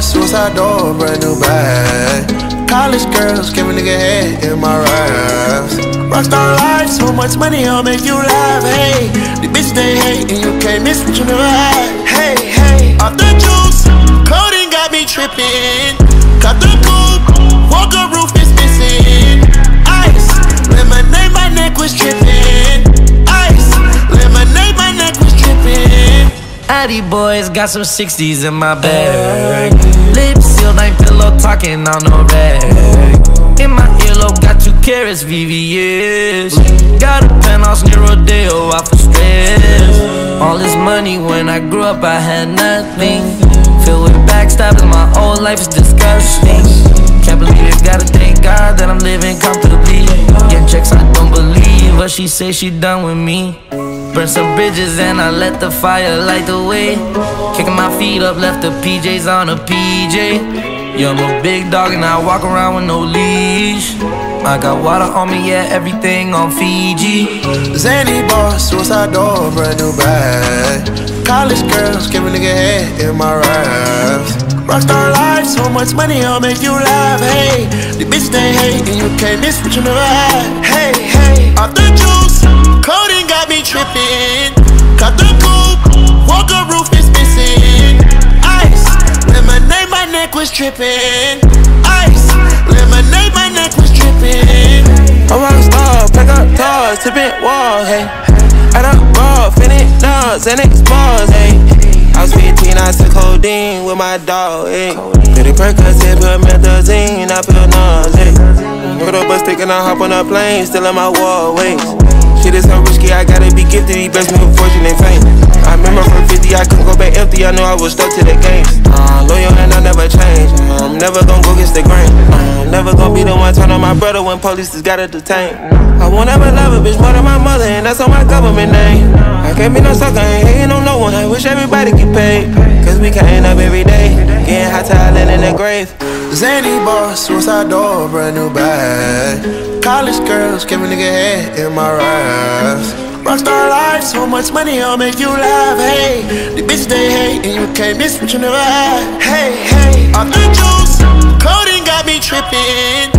boss, suicide door, brand new bag. College girls, give a nigga head in my raps. Rockstar life, so much money, I'll make you laugh. Hey, the bitch they hate, and you can't miss what you never had. Hey, hey, off the juice, coding got me tripping. Got the coupe, Walker roof is missing. Ice, lemonade, my neck was tripping. Ice, lemonade, my neck was tripping. Addy boys got some 60s in my bag. Lips sealed, ain't pillow talking on no rag. In my earlobe got 2 carats, VVS. Got a penthouse near Rodeo, out for stress. All this money, when I grew up I had nothing. Filled with backstabbing, my whole life is disgusting. Can't believe it, gotta thank God that I'm living comfortably. Getting checks, I don't believe what she say, she done with me. Burn some bridges and I let the fire light the way. Kicking my feet up, left the PJs on a PJ. Yeah, I'm a big dog and I walk around with no leash. I got water on me, yeah, everything on Fiji. Zany boss, suicide door, brand new bag. College girls, give a nigga head in my raps. Rockstar life, so much money, I'll make you laugh. Hey, the bitch they hate, and you can't miss what you never had. Hey, hey, off the juice, coding got me tripping. Got the coupe, Walker roof is missing. Ice, lemonade, my neck was tripping. Ice, lemonade, my neck was tripping. I'm a rockstar, pack up toys, tipping walls, hey. Add up raw, finish nuts and explores, hey. I was 15, I took codeine with my dog, hey. Pretty Percocet, put methazine, I feel nauseous, hey. Put up a stick and I hop on a plane, still in my wallways. Shit is so risky, I gotta be gifted, he blessed me with fortune and fame. I remember from 50, I couldn't go back empty, I knew I was stuck to the game. Loyal and I never change, I'm never gonna go against the grain. I'm never gonna be the one turn on my brother when police just gotta detain. I won't ever love a bitch more than my mother, and that's on my government name. I can't be no sucker, ain't hating on no one, I wish everybody get paid. Cause we can't up every day, getting hot talent in the grave. Zany boss, suicide door, brand new bag. College girls, give a nigga head in my raps. Rockstar life, so much money, I'll make you laugh. Hey, the bitch they hate, and you can't miss what you never had. Hey, hey, off the juice, coding got me tripping.